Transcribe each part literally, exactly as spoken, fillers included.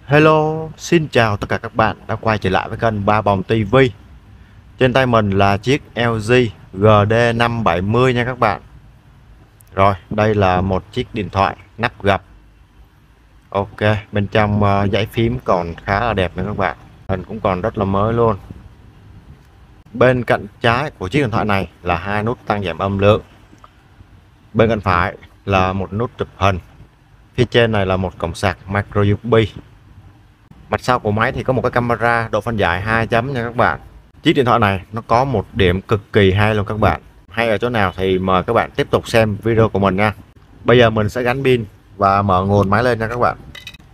Hello, xin chào tất cả các bạn đã quay trở lại với kênh Ba Bồng ti vi. Trên tay mình là chiếc lờ giê G D năm bảy mươi nha các bạn. Rồi, đây là một chiếc điện thoại nắp gập. Ok, bên trong uh, dãy phím còn khá là đẹp nha các bạn. Hình cũng còn rất là mới luôn. Bên cạnh trái của chiếc điện thoại này là hai nút tăng giảm âm lượng. Bên cạnh phải là một nút chụp hình. Phía trên này là một cổng sạc micro u ét bê. Mặt sau của máy thì có một cái camera độ phân giải hai chấm nha các bạn. Chiếc điện thoại này nó có một điểm cực kỳ hay luôn các bạn. Hay ở chỗ nào thì mời các bạn tiếp tục xem video của mình nha. Bây giờ mình sẽ gắn pin và mở nguồn máy lên nha các bạn.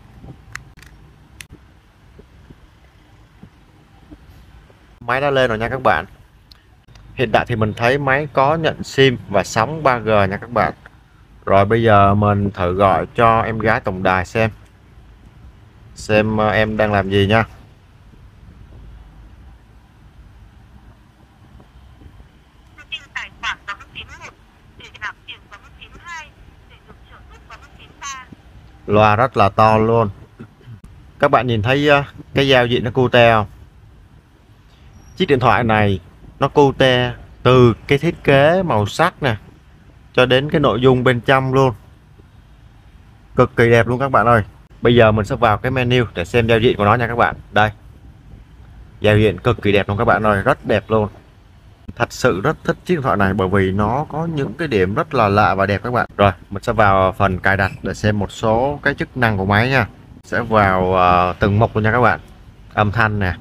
Máy đã lên rồi nha các bạn. Hiện tại thì mình thấy máy có nhận sim và sóng ba G nha các bạn. Rồi bây giờ mình thử gọi cho em gái tổng đài xem. Xem em đang làm gì nha. Loa rất là to luôn. Các bạn nhìn thấy cái giao diện nó cute không? Chiếc điện thoại này nó cute từ cái thiết kế màu sắc nè cho đến cái nội dung bên trong luôn. Cực kỳ đẹp luôn các bạn ơi. Bây giờ mình sẽ vào cái menu để xem giao diện của nó nha các bạn. Đây. Giao diện cực kỳ đẹp luôn các bạn ơi, rất đẹp luôn. Thật sự rất thích chiếc điện thoại này bởi vì nó có những cái điểm rất là lạ và đẹp các bạn. Rồi, mình sẽ vào phần cài đặt để xem một số cái chức năng của máy nha. Sẽ vào uh, từng mục luôn nha các bạn. Âm thanh nè,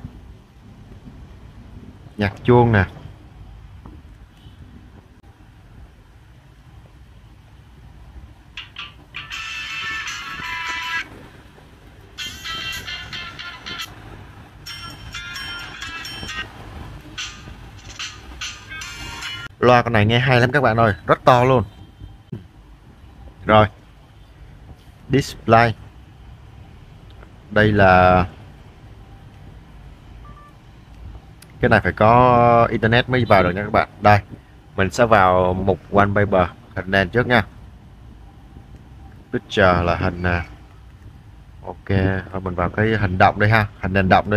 nhạc chuông nè, loa con này nghe hay lắm các bạn ơi, rất to luôn. Rồi, display, đây là cái này phải có internet mới vào được nha các bạn. Đây, mình sẽ vào mục wallpaper, hình nền trước nha. Picture là hình nè. Ok, rồi mình vào cái hình động đây ha, hình nền động đi.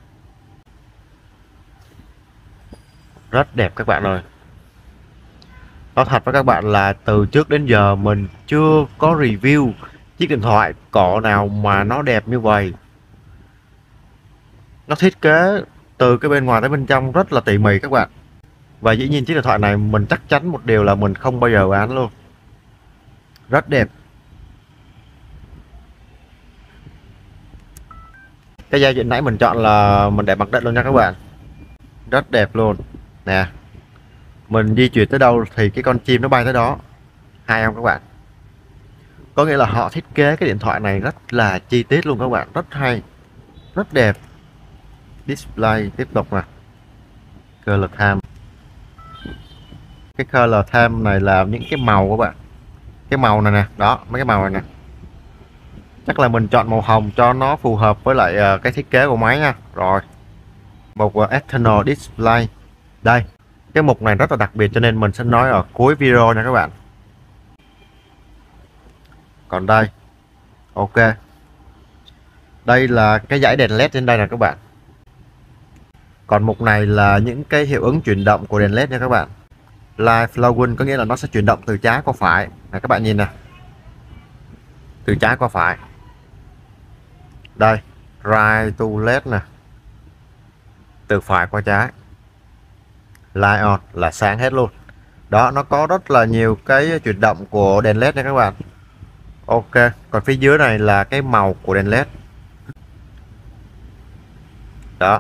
Rất đẹp các bạn ơi. Nói thật với các bạn là từ trước đến giờ mình chưa có review chiếc điện thoại cọ nào mà nó đẹp như vậy. Nó thiết kế từ cái bên ngoài tới bên trong rất là tỉ mỉ các bạn. Và dĩ nhiên chiếc điện thoại này mình chắc chắn một điều là mình không bao giờ bán luôn. Rất đẹp. Cái giao diện nãy mình chọn là mình để mặc định luôn nha các bạn. Rất đẹp luôn. Nè. Mình di chuyển tới đâu thì cái con chim nó bay tới đó. Hay không các bạn? Có nghĩa là họ thiết kế cái điện thoại này rất là chi tiết luôn các bạn. Rất hay. Rất đẹp. Display tiếp tục nè. Color time. Cái color time này là những cái màu các bạn. Cái màu này nè. Đó, mấy cái màu này nè. Chắc là mình chọn màu hồng cho nó phù hợp với lại cái thiết kế của máy nha. Rồi. Một external display. Đây. Cái mục này rất là đặc biệt cho nên mình sẽ nói ở cuối video nha các bạn. Còn đây. Ok. Đây là cái dãy đèn led trên đây nè các bạn. Còn mục này là những cái hiệu ứng chuyển động của đèn led nha các bạn. Live flowing có nghĩa là nó sẽ chuyển động từ trái qua phải. Này các bạn nhìn nè. Từ trái qua phải. Đây. Right to left nè. Từ phải qua trái. Light on là sáng hết luôn. Đó, nó có rất là nhiều cái chuyển động của đèn led nha các bạn. Ok, còn phía dưới này là cái màu của đèn led. Đó.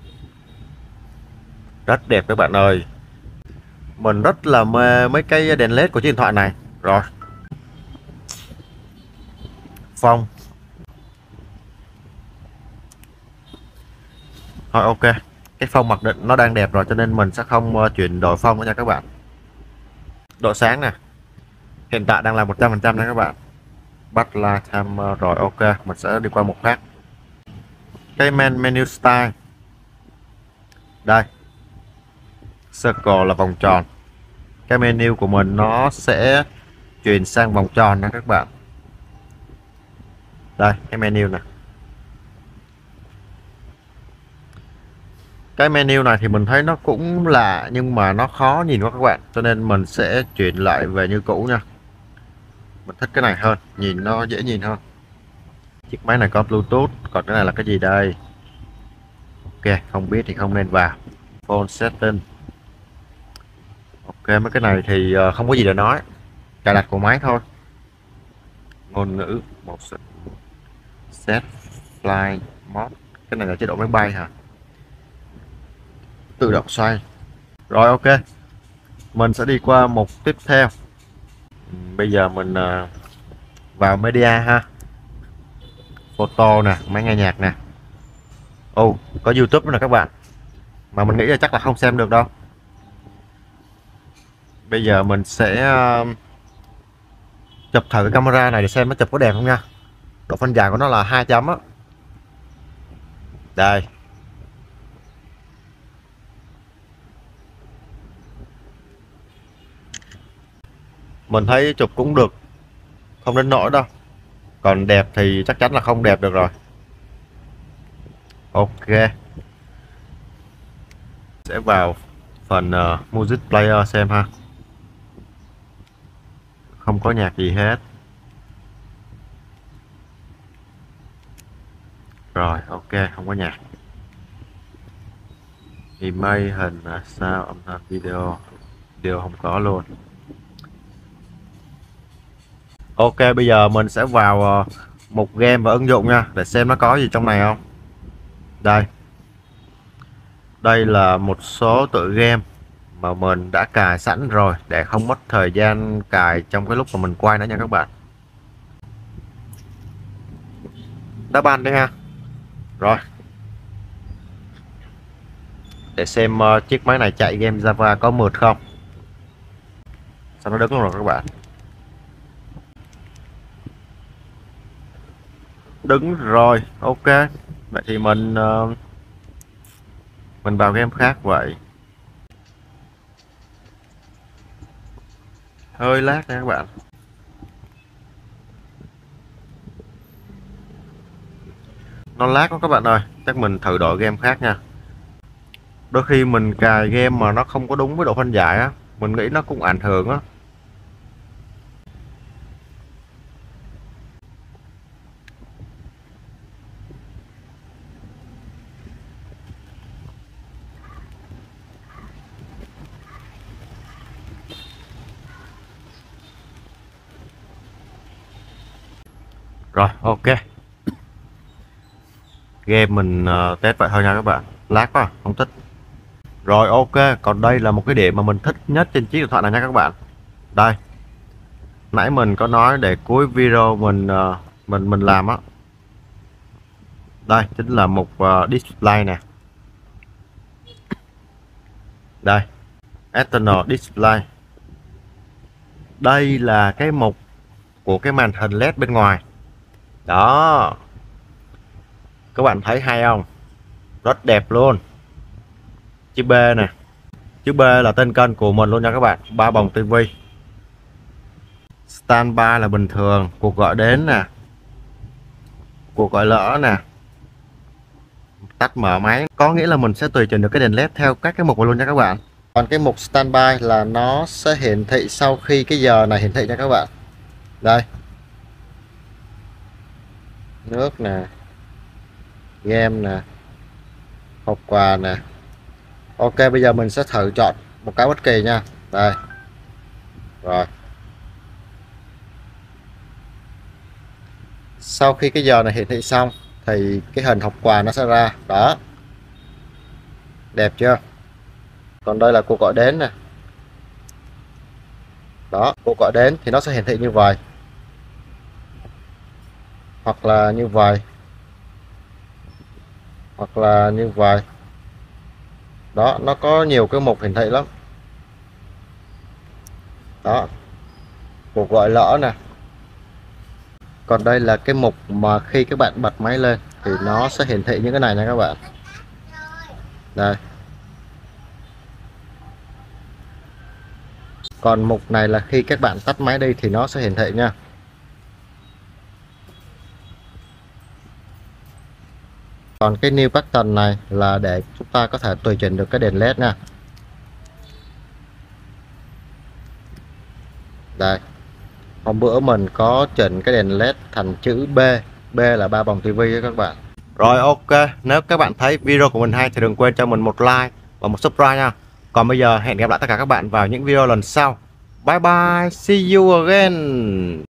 Rất đẹp các bạn ơi. Mình rất là mê mấy cái đèn led của chiếc điện thoại này. Rồi. Phông. Thôi ok. Cái phông mặc định nó đang đẹp rồi cho nên mình sẽ không chuyển đổi phông nữa nha các bạn. Độ sáng nè. Hiện tại đang là một trăm phần trăm nha các bạn. Backlight time rồi ok, mình sẽ đi qua một khác. Cái main menu style. Đây. Circle là vòng tròn. Cái menu của mình nó sẽ chuyển sang vòng tròn nha các bạn. Đây, cái menu nè. Cái menu này thì mình thấy nó cũng lạ nhưng mà nó khó nhìn quá các bạn, cho nên mình sẽ chuyển lại về như cũ nha. Mình thích cái này hơn, nhìn nó dễ nhìn hơn. Chiếc máy này có Bluetooth, còn cái này là cái gì đây? Ok, không biết thì không nên vào. Phone setting. Ok, mấy cái này thì ờ, không có gì để nói, cài đặt của máy thôi. Ngôn ngữ một set flight mode, cái này là chế độ máy bay hả? Tự động xoay. Rồi ok, mình sẽ đi qua mục tiếp theo. Bây giờ mình uh, vào media ha, photo nè, máy nghe nhạc nè. Ồ, oh, có YouTube nữa nè các bạn, mà mình nghĩ là chắc là không xem được đâu. Bây giờ mình sẽ uh, chụp thử cái camera này để xem nó chụp có đẹp không nha. Độ phân giải của nó là hai chấm á. Đây. Mình thấy chụp cũng được, không đến nỗi đâu. Còn đẹp thì chắc chắn là không đẹp được rồi. Ok, sẽ vào phần uh, music player xem ha. Không có nhạc gì hết. Rồi ok, không có nhạc. Email, hình, sao, âm thanh, video đều không có luôn. Ok, bây giờ mình sẽ vào uh, mục game và ứng dụng nha, để xem nó có gì trong này không. Đây, đây là một số tựa game mà mình đã cài sẵn rồi để không mất thời gian cài trong cái lúc mà mình quay nữa nha các bạn. Đá banh đấy ha. Rồi, để xem uh, chiếc máy này chạy game Java có mượt không. Sao nó đứng luôn rồi các bạn? Đứng rồi, ok. Vậy thì mình uh, mình vào game khác vậy. Hơi lag nha các bạn. Nó lag quá các bạn ơi, chắc mình thử đổi game khác nha. Đôi khi mình cài game mà nó không có đúng với độ phân giải á, mình nghĩ nó cũng ảnh hưởng á. Rồi ok, game mình uh, test vậy thôi nha các bạn. Lag quá, không thích. Rồi ok, còn đây là một cái điểm mà mình thích nhất trên chiếc điện thoại này nha các bạn. Đây, nãy mình có nói để cuối video mình uh, mình mình làm á. Đây chính là mục uh, display nè. Đây, external display. Đây là cái mục của cái màn hình led bên ngoài. Đó, các bạn thấy hay không? Rất đẹp luôn. Chữ B nè. Chữ B là tên kênh của mình luôn nha các bạn. Ba bồng tivi. Standby là bình thường, cuộc gọi đến nè, cuộc gọi lỡ nè, tắt mở máy. Có nghĩa là mình sẽ tùy chỉnh được cái đèn led theo các cái mục này luôn nha các bạn. Còn cái mục standby là nó sẽ hiển thị sau khi cái giờ này hiển thị nha các bạn. Đây, nước nè, game nè, hộp quà nè. Ok, bây giờ mình sẽ thử chọn một cái bất kỳ nha. Đây, rồi, sau khi cái giờ này hiển thị xong thì cái hình hộp quà nó sẽ ra. Đó, đẹp chưa? Còn đây là cuộc gọi đến nè. Đó, cuộc gọi đến thì nó sẽ hiển thị như vậy, hoặc là như vậy, hoặc là như vậy. Đó, nó có nhiều cái mục hiển thị lắm. Đó, cuộc gọi lỡ nè. Còn đây là cái mục mà khi các bạn bật máy lên thì nó sẽ hiển thị những cái này nha các bạn. Đây. Còn mục này là khi các bạn tắt máy đi thì nó sẽ hiển thị nha. Còn cái new button này là để chúng ta có thể tùy chỉnh được cái đèn led nha. Đây, hôm bữa mình có chỉnh cái đèn led thành chữ B, B là ba vòng tivi các bạn. Rồi, ok, nếu các bạn thấy video của mình hay thì đừng quên cho mình một like và một subscribe nha. Còn bây giờ hẹn gặp lại tất cả các bạn vào những video lần sau. Bye bye, see you again.